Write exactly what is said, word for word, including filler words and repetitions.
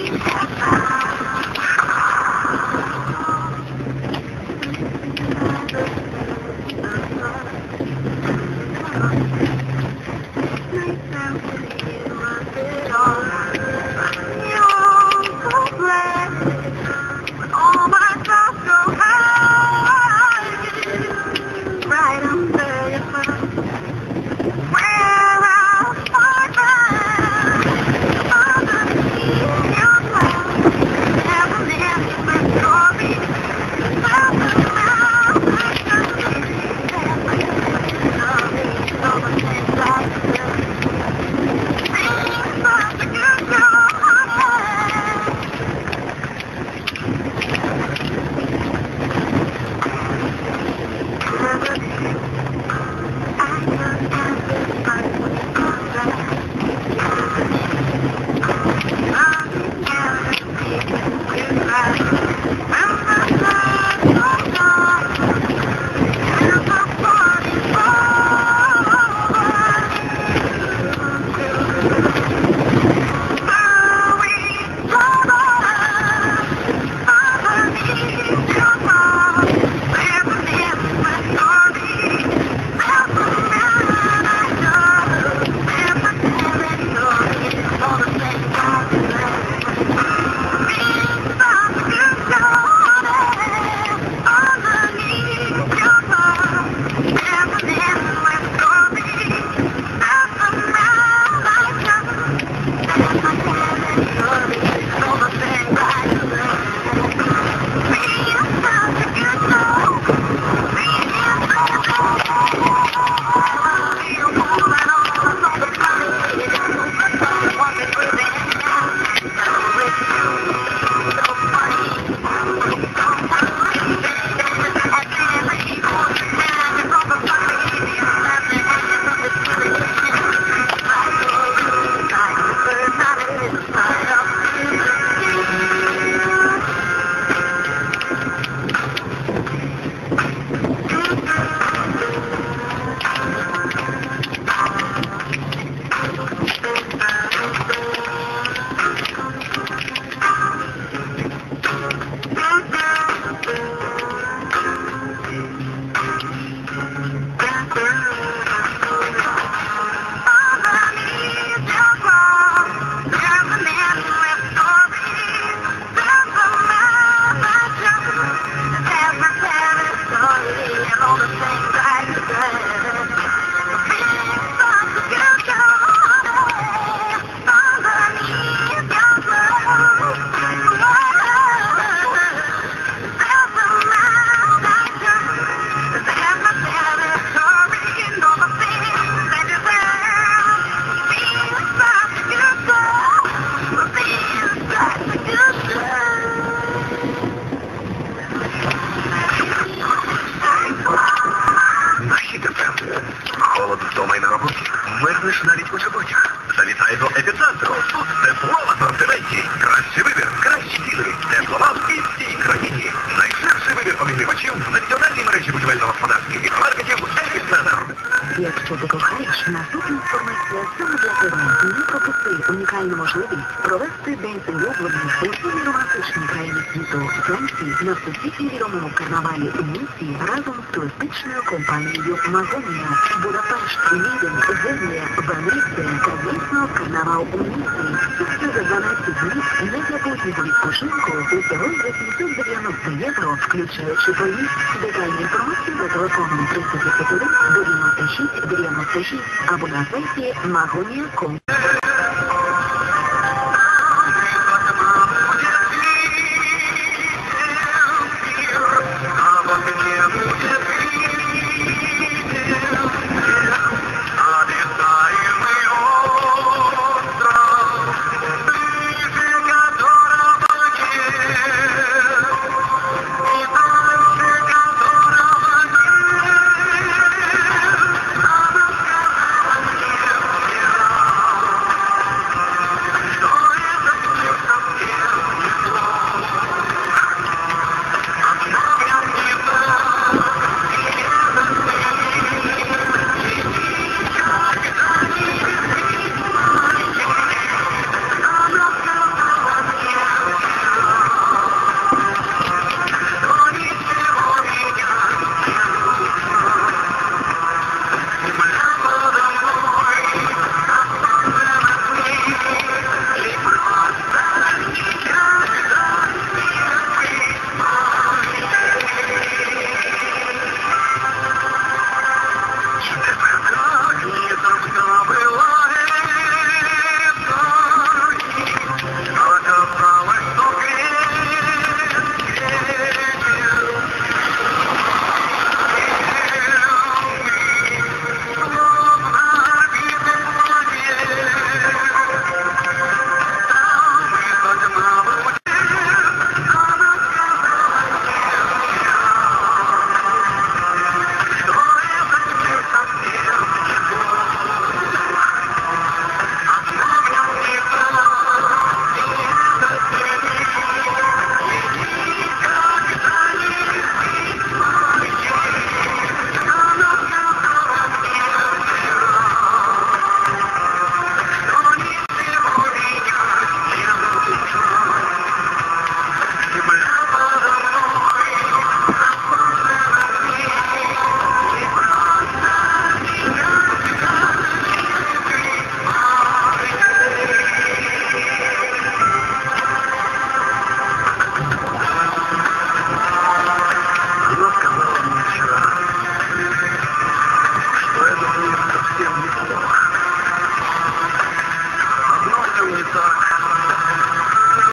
Вернеш навіть у суботі. Завітай до епіцентру. Тут тепло в асортименті. Кращий вибір, кращі ціни. Теплова в всій країні. Найширший вибір обігрівачів в національній мережі будівельно-господарських гіпермаркетів «Епіцентр». Якщо ти кохаєш, наступна інформація саме для тебе. Не пропусти унікальну можливість провести день улюблених у всій романтичній країні світу Франції на всесвітньо відомому карнавалі у Ніці разом з туристичною компанією «Магонія». Будапешт, Відень, Венгрія, Венеція та, звісно, карнавал у Ніці. Це все за дванадцять днів незабутнього відпочинку усього за сімсот дев'яносто євро, включаючи поїзд. Детальну інформацію за телефоном триста дев'яносто один дев'яносто шість дев'яносто шість або на сайті магонія крапка ком.